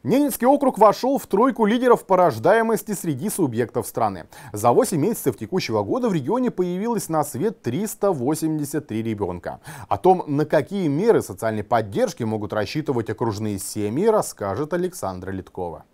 Ненецкий округ вошел в тройку лидеров по рождаемости среди субъектов страны. За 8 месяцев текущего года в регионе появилось на свет 383 ребенка. О том, на какие меры социальной поддержки могут рассчитывать окружные семьи, расскажет Александра Литкова.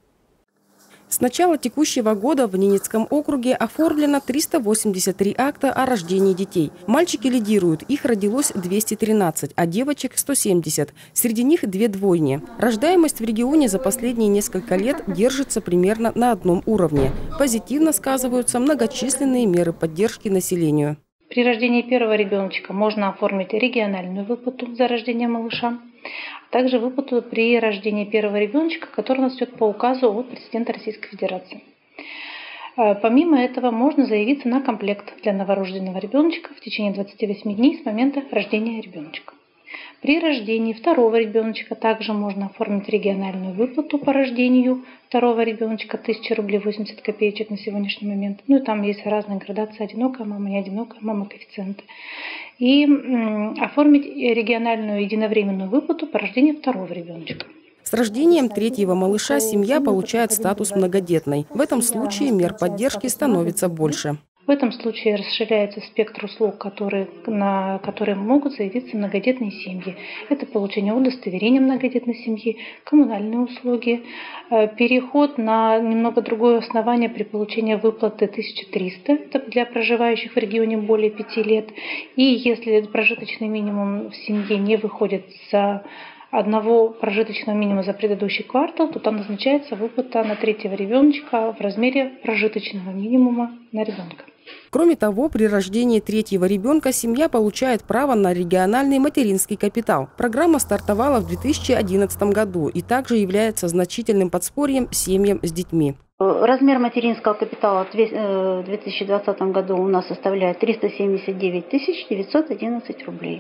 С начала текущего года в Ненецком округе оформлено 383 акта о рождении детей. Мальчики лидируют, их родилось 213, а девочек 170. Среди них 2 двойни. Рождаемость в регионе за последние несколько лет держится примерно на одном уровне. Позитивно сказываются многочисленные меры поддержки населению. При рождении первого ребеночка можно оформить региональную выплату за рождение малыша, а также выплату при рождении первого ребеночка, который у нас идет по указу от президента Российской Федерации. Помимо этого можно заявиться на комплект для новорожденного ребеночка в течение 28 дней с момента рождения ребеночка. При рождении второго ребеночка также можно оформить региональную выплату по рождению второго ребеночка 1000 рублей 80 копеечек на сегодняшний момент. Ну и там есть разные градации: одинокая мама, не одинокая мама, коэффициенты. И оформить региональную единовременную выплату по рождению второго ребеночка. С рождением третьего малыша семья получает статус многодетной. В этом случае мер поддержки становится больше. В этом случае расширяется спектр услуг, на которые могут заявиться многодетные семьи. Это получение удостоверения многодетной семьи, коммунальные услуги, переход на немного другое основание при получении выплаты 1300 это для проживающих в регионе более 5 лет. И если прожиточный минимум в семье не выходит за одного прожиточного минимума за предыдущий квартал, то там назначается выплата на третьего ребеночка в размере прожиточного минимума на ребенка. Кроме того, при рождении третьего ребенка семья получает право на региональный материнский капитал. Программа стартовала в 2011 году и также является значительным подспорьем семьям с детьми. Размер материнского капитала в 2020 году у нас составляет 379 911 рублей.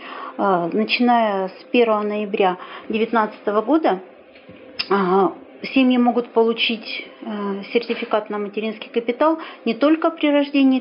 Начиная с 1 ноября 2019 года семьи могут получить сертификат на материнский капитал не только при рождении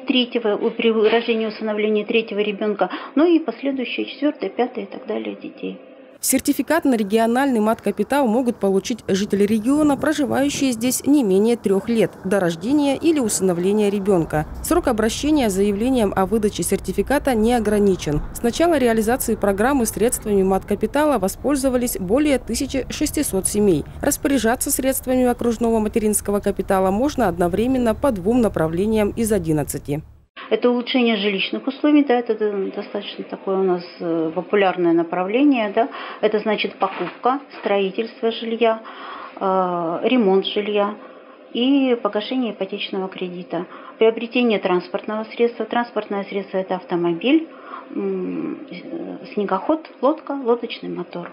и усыновлении третьего ребенка, но и последующие 4, 5 и так далее детей. Сертификат на региональный мат-капитал могут получить жители региона, проживающие здесь не менее 3 лет, до рождения или усыновления ребенка. Срок обращения с заявлением о выдаче сертификата не ограничен. С начала реализации программы средствами мат-капитала воспользовались более 1600 семей. Распоряжаться средствами окружного материнского капитала можно одновременно по 2 направлениям из 11. Это улучшение жилищных условий, да, это достаточно такое у нас популярное направление, да. Это значит покупка, строительство жилья, ремонт жилья и погашение ипотечного кредита. Приобретение транспортного средства. Транспортное средство – это автомобиль, снегоход, лодка, лодочный мотор.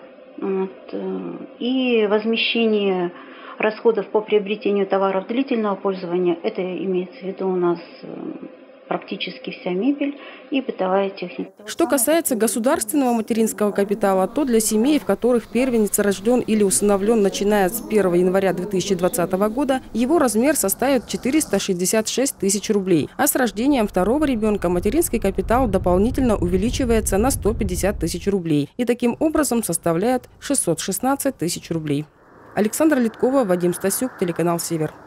И возмещение расходов по приобретению товаров длительного пользования – это имеется в виду у нас практически вся мебель и бытовая техника. Что касается государственного материнского капитала, то для семей, в которых первенец рожден или усыновлен начиная с 1 января 2020 года, его размер составит 466 тысяч рублей. А с рождением второго ребенка материнский капитал дополнительно увеличивается на 150 тысяч рублей и таким образом составляет 616 тысяч рублей. Александра Литкова, Вадим Стасюк, телеканал «Север».